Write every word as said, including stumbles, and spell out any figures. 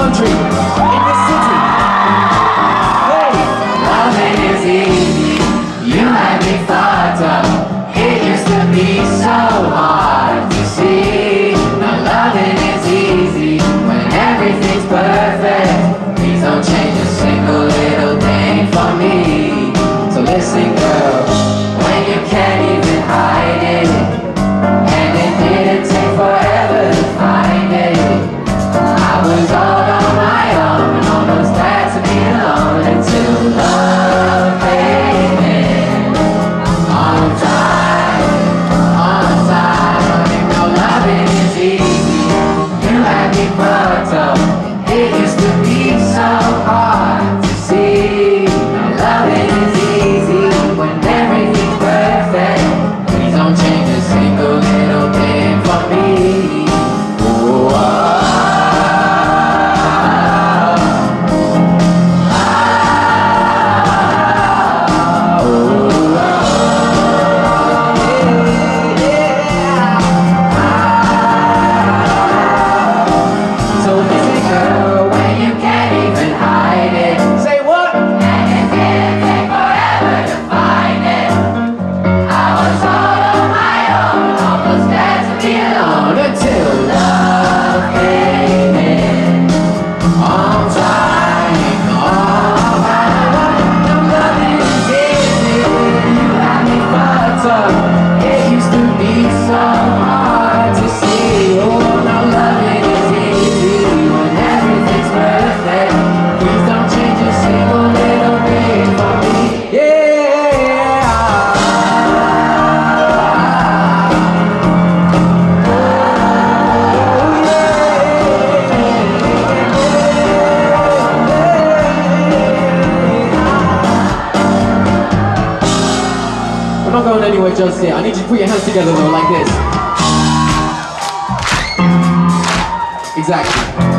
country, in this city. Hey! Loving is easy, you had me fucked up. It used to be so hard to see. Now loving is easy when everything's perfect. Please don't change a single little thing for me. So listen girl, when you can't even hide it, and it didn't take forever to find it, I was all on my own, almost had to be alone until love came in. On time, on time. You know loving is easy, you had me fucked up. It used to be so hard to see. Now loving is easy when everything's perfect. Please don't change a single little thing for me. Ooh, oh. We're not going anywhere just yet. I need you to put your hands together though, like this. Exactly.